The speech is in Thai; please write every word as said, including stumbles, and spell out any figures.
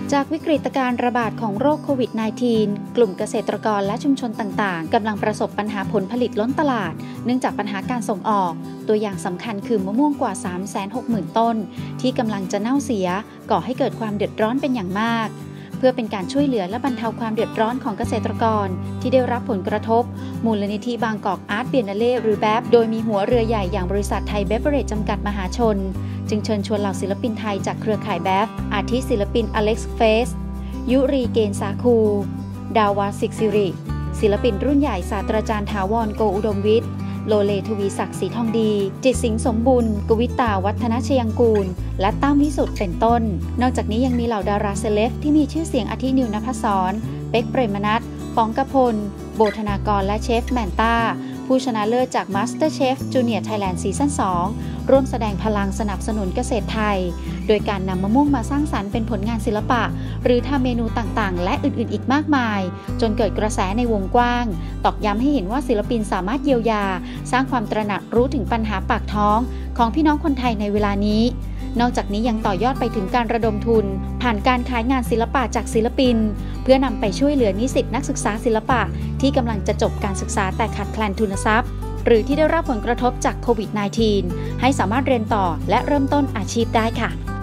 จากวิกฤตการณ์ระบาดของโรคโควิด สิบเก้า กลุ่มเกษตรกรและชุมชนต่างๆกำลังประสบปัญหาผลผลิตล้นตลาดเนื่องจากปัญหาการส่งออกตัวอย่างสำคัญคือมะม่วงกว่า สามแสนหกหมื่น ต้นที่กำลังจะเน่าเสียก่อให้เกิดความเดือดร้อนเป็นอย่างมากเพื่อเป็นการช่วยเหลือและบรรเทาความเดือดร้อนของเกษตรกรที่ได้รับผลกระทบมูลนิธิบางกอกอาร์ตเบียนนาเล่หรือแบฟโดยมีหัวเรือใหญ่อย่างบริษัทไทยเบเวอเรจจำกัดมหาชนจึงเชิญชวนเหล่าศิลปินไทยจากเครือข่ายแบฟอาทิศิลปินอเล็กซ์เฟสยุรีเกณฑ์สาคูดาวาสิกสิริศิลปินรุ่นใหญ่ศาสตราจารย์ถาวรโกอุดมวิทย์โลเลทวีศักดิ์ศรีทองดีจิตสิงห์สมบุญกวิตาวัฒนชยังกูลและตั้มวิสุทธ์เป็นต้นนอกจากนี้ยังมีเหล่าดาราเซเลบที่มีชื่อเสียงอาทินิวนภศรเป๊กเปรมนัสป๋องกพลโบธนากรและเชฟแมนต้าผู้ชนะเลิศจาก MasterChef Junior Thailand Season สองร่วมแสดงพลังสนับสนุนเกษตรไทยโดยการนำมะม่วงมาสร้างสรรค์เป็นผลงานศิลปะหรือทำเมนูต่างๆและอื่นๆอีกมากมายจนเกิดกระแสในวงกว้างตอกย้ำให้เห็นว่าศิลปินสามารถเยียวยาสร้างความตระหนักรู้ถึงปัญหาปากท้องของพี่น้องคนไทยในเวลานี้นอกจากนี้ยังต่อยอดไปถึงการระดมทุนผ่านการขายงานศิลปะจากศิลปินเพื่อนำไปช่วยเหลือนิสิตนักศึกษาศิลปะที่กำลังจะจบการศึกษาแต่ขาดแคลนทุนทรัพย์หรือที่ได้รับผลกระทบจากโควิด สิบเก้า ให้สามารถเรียนต่อและเริ่มต้นอาชีพได้ค่ะ